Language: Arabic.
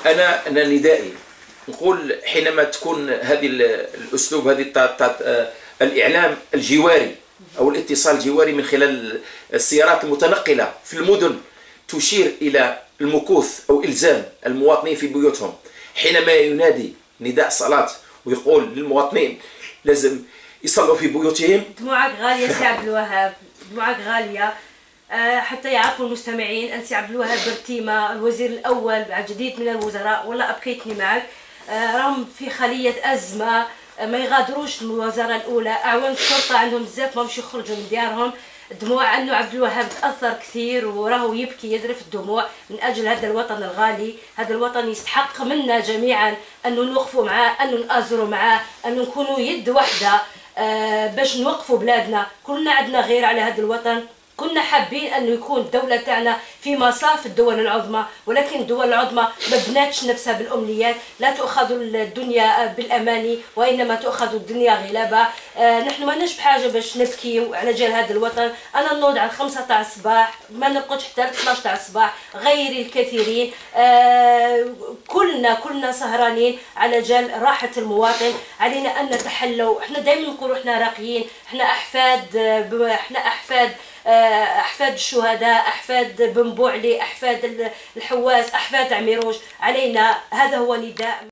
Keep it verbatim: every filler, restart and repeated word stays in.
انا انا ندائي نقول حينما تكون هذه الاسلوب هذه الاعلام الجواري او الاتصال الجواري من خلال السيارات المتنقله في المدن تشير الى المكوث او الزام المواطنين في بيوتهم، حينما ينادي نداء صلاه ويقول للمواطنين لازم يصلوا في بيوتهم. دموعك غاليه سي عبد الوهاب، دموعك غاليه حتى يعرفوا المستمعين أن سي عبد الوهاب برتيمة الوزير الأول بعد جديد من الوزراء، والله أبقيتني معك، راهم في خلية أزمة، ما يغادروش الوزارة الأولى، أعوان الشرطة عندهم بزاف ماهمش يخرجوا من ديارهم. دموع أنه عبد الوهاب تأثر كثير وراهو يبكي يذرف الدموع من أجل هذا الوطن الغالي. هذا الوطن يستحق منا جميعا أنه نوقفوا معاه، أنه نآزروا معاه، أنه نكونوا يد واحدة باش نوقفوا بلادنا. كلنا عندنا غير على هذا الوطن، كنا حابين انه يكون الدوله تاعنا في مصاف الدول العظمى، ولكن الدول العظمى ما بناتش نفسها بالامنيات، لا تؤخذ الدنيا بالاماني وانما تؤخذ الدنيا غلابه. آه نحن ما ناش بحاجه باش نبكي على جال هذا الوطن. انا نوض على خمسة تاع الصباح ما نرقدش حتى اثناش تاع الصباح، غيري الكثيرين. آه كلنا كلنا سهرانين على جال راحه المواطن. علينا ان نتحلوا، احنا دائما نقولوا احنا راقيين، احنا احفاد احنا احفاد احفاد الشهداء، احفاد بن بوعلي، احفاد الحواس، احفاد عميروش. علينا، هذا هو نداء.